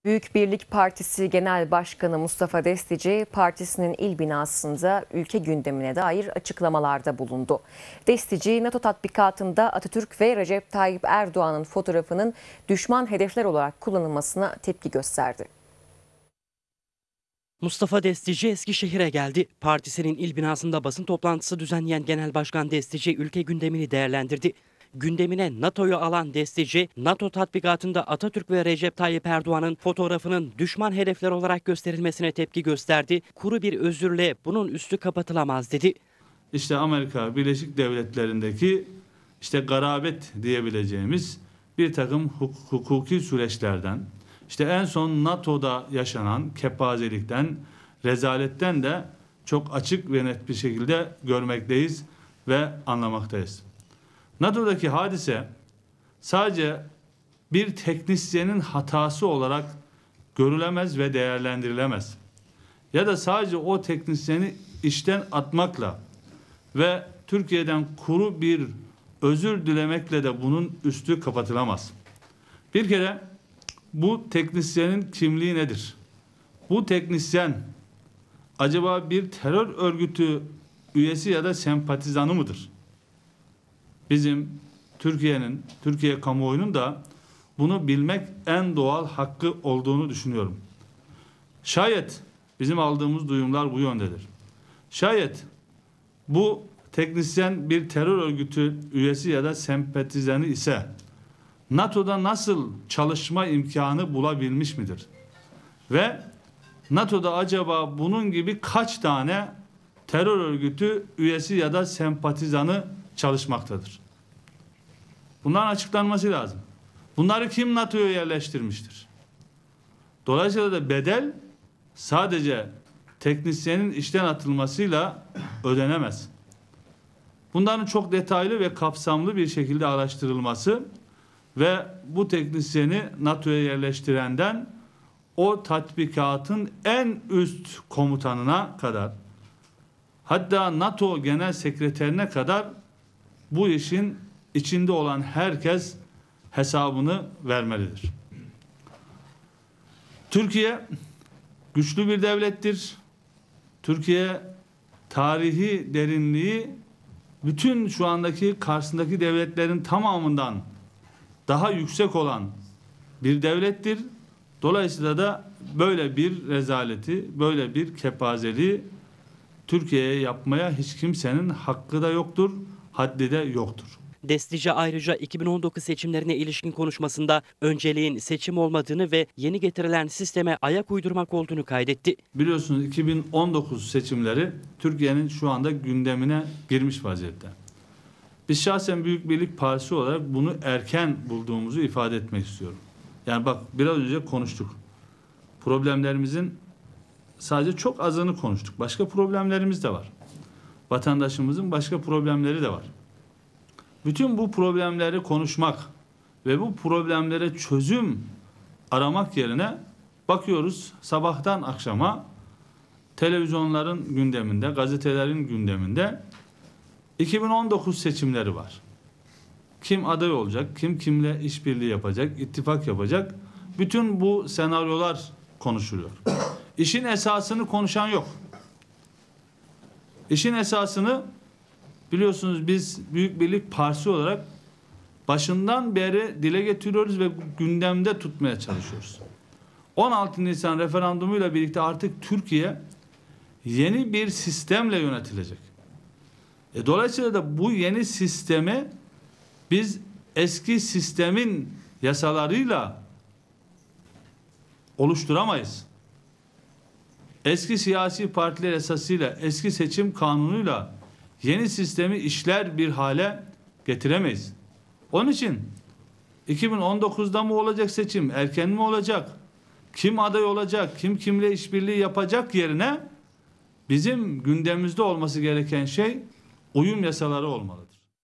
Büyük Birlik Partisi Genel Başkanı Mustafa Destici, partisinin il binasında ülke gündemine dair açıklamalarda bulundu. Destici, NATO tatbikatında Atatürk ve Recep Tayyip Erdoğan'ın fotoğrafının düşman hedefler olarak kullanılmasına tepki gösterdi. Mustafa Destici Eskişehir'e geldi. Partisinin il binasında basın toplantısı düzenleyen Genel Başkan Destici ülke gündemini değerlendirdi. Gündemine NATO'yu alan Destici, NATO tatbikatında Atatürk ve Recep Tayyip Erdoğan'ın fotoğrafının düşman hedefler olarak gösterilmesine tepki gösterdi. Kuru bir özürle bunun üstü kapatılamaz dedi. İşte Amerika Birleşik Devletleri'ndeki garabet diyebileceğimiz bir takım hukuki süreçlerden, en son NATO'da yaşanan kepazelikten, rezaletten de çok açık ve net bir şekilde görmekteyiz ve anlamaktayız. NATO'daki hadise sadece bir teknisyenin hatası olarak görülemez ve değerlendirilemez. Ya da sadece o teknisyeni işten atmakla ve Türkiye'den kuru bir özür dilemekle de bunun üstü kapatılamaz. Bir kere bu teknisyenin kimliği nedir? Bu teknisyen acaba bir terör örgütü üyesi ya da sempatizanı mıdır? Bizim Türkiye kamuoyunun da bunu bilmek en doğal hakkı olduğunu düşünüyorum. Şayet bizim aldığımız duyumlar bu yöndedir. Şayet bu teknisyen bir terör örgütü üyesi ya da sempatizanı ise NATO'da nasıl çalışma imkanı bulabilmiş midir? Ve NATO'da acaba bunun gibi kaç tane terör örgütü üyesi ya da sempatizanı çalışmaktadır? Bunların açıklanması lazım. Bunları kim NATO'ya yerleştirmiştir? Dolayısıyla da bedel sadece teknisyenin işten atılmasıyla ödenemez. Bunların çok detaylı ve kapsamlı bir şekilde araştırılması ve bu teknisyeni NATO'ya yerleştirenden o tatbikatın en üst komutanına kadar, hatta NATO Genel Sekreterine kadar bu işin içinde olan herkes hesabını vermelidir. Türkiye güçlü bir devlettir. Türkiye tarihi derinliği bütün şu andaki karşısındaki devletlerin tamamından daha yüksek olan bir devlettir. Dolayısıyla da böyle bir rezaleti, böyle bir kepazeliği Türkiye'ye yapmaya hiç kimsenin hakkı da yoktur, haddi de yoktur. Destici ayrıca 2019 seçimlerine ilişkin konuşmasında önceliğin seçim olmadığını ve yeni getirilen sisteme ayak uydurmak olduğunu kaydetti. Biliyorsunuz 2019 seçimleri Türkiye'nin şu anda gündemine girmiş vaziyette. Biz şahsen Büyük Birlik Partisi olarak bunu erken bulduğumuzu ifade etmek istiyorum. Yani bak, biraz önce konuştuk. Problemlerimizin sadece çok azını konuştuk. Başka problemlerimiz de var. Vatandaşımızın başka problemleri de var. Bütün bu problemleri konuşmak ve bu problemlere çözüm aramak yerine bakıyoruz sabahtan akşama televizyonların gündeminde, gazetelerin gündeminde 2019 seçimleri var. Kim aday olacak, kim kimle işbirliği yapacak, ittifak yapacak. Bütün bu senaryolar konuşuluyor. İşin esasını konuşan yok. İşin esasını biliyorsunuz biz Büyük Birlik Partisi olarak başından beri dile getiriyoruz ve gündemde tutmaya çalışıyoruz. 16 Nisan referandumuyla birlikte artık Türkiye yeni bir sistemle yönetilecek. Dolayısıyla da bu yeni sistemi biz eski sistemin yasalarıyla oluşturamayız. Eski siyasi partiler esasıyla, eski seçim kanunuyla yeni sistemi işler bir hale getiremeyiz. Onun için 2019'da mı olacak seçim, erken mi olacak, kim aday olacak, kim kimle işbirliği yapacak yerine bizim gündemimizde olması gereken şey uyum yasaları olmalı.